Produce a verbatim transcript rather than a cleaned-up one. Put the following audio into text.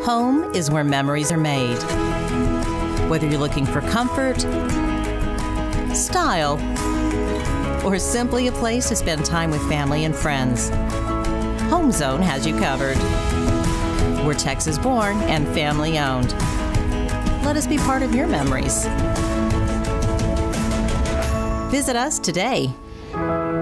Home is where memories are made. Whether you're looking for comfort, style, or simply a place to spend time with family and friends, HomeZone has you covered. We're Texas born and family owned. Let us be part of your memories. Visit us today.